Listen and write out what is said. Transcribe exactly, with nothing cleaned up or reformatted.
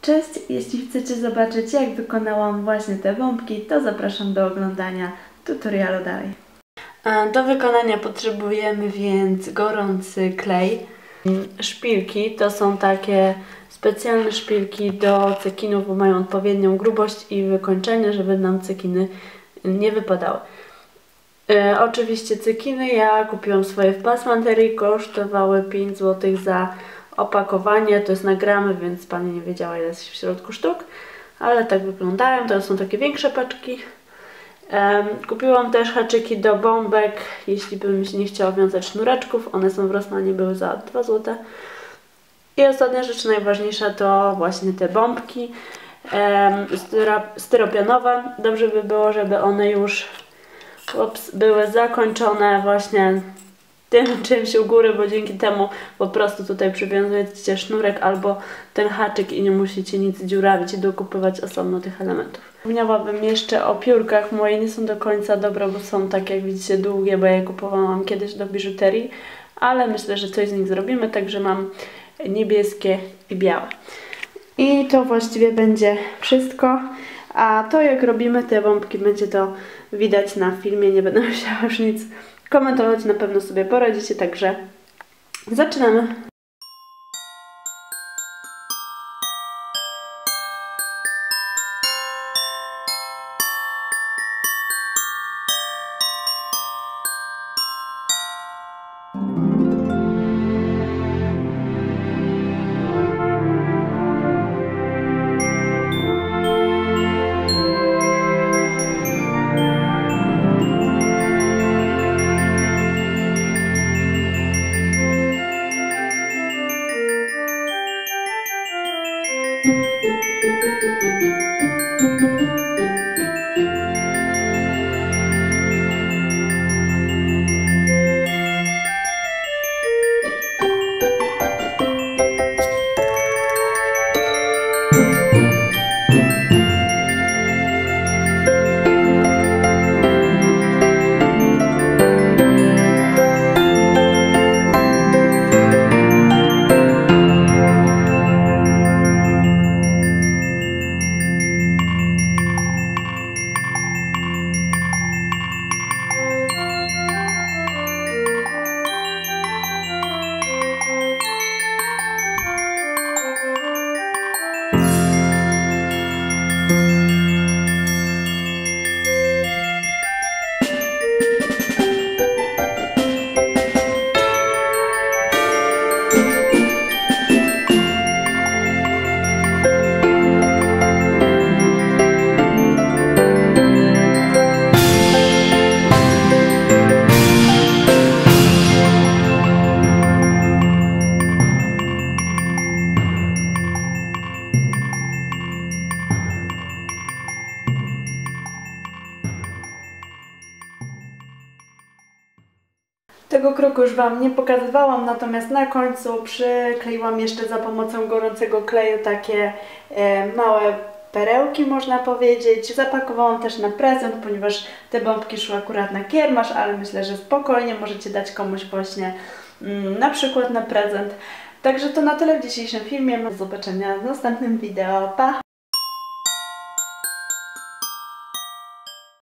Cześć! Jeśli chcecie zobaczyć, jak wykonałam właśnie te bombki, to zapraszam do oglądania tutorialu dalej. Do wykonania potrzebujemy więc gorący klej. Szpilki to są takie specjalne szpilki do cekinów, bo mają odpowiednią grubość i wykończenie, żeby nam cekiny nie wypadały. E, oczywiście cekiny ja kupiłam swoje w Passementerie, kosztowały pięć złotych za opakowanie, to jest na gramy, więc pani nie wiedziała, ile jest w środku sztuk, ale tak wyglądają. To są takie większe paczki. Um, kupiłam też haczyki do bombek, jeśli bym się nie chciała wiązać sznureczków. One są w Rossmanie, były za dwa złote. I ostatnia rzecz, najważniejsza, to właśnie te bombki um, styra, styropianowe. Dobrze by było, żeby one już ups, były zakończone właśnie tym czymś u góry, bo dzięki temu po prostu tutaj przywiązujecie sznurek albo ten haczyk i nie musicie nic dziurawić i dokupywać osobno tych elementów. Wspomniałabym jeszcze o piórkach. Moje nie są do końca dobre, bo są tak, jak widzicie, długie, bo ja je kupowałam kiedyś do biżuterii, ale myślę, że coś z nich zrobimy, także mam niebieskie i białe. I to właściwie będzie wszystko. A to, jak robimy te bombki, będzie to widać na filmie, nie będę musiała już nic komentować, na pewno sobie poradzicie, także zaczynamy. Tego kroku już Wam nie pokazywałam, natomiast na końcu przykleiłam jeszcze za pomocą gorącego kleju takie e, małe perełki, można powiedzieć. Zapakowałam też na prezent, ponieważ te bombki szły akurat na kiermasz, ale myślę, że spokojnie możecie dać komuś właśnie mm, na przykład na prezent. Także to na tyle w dzisiejszym filmie. Do zobaczenia w następnym wideo. Pa!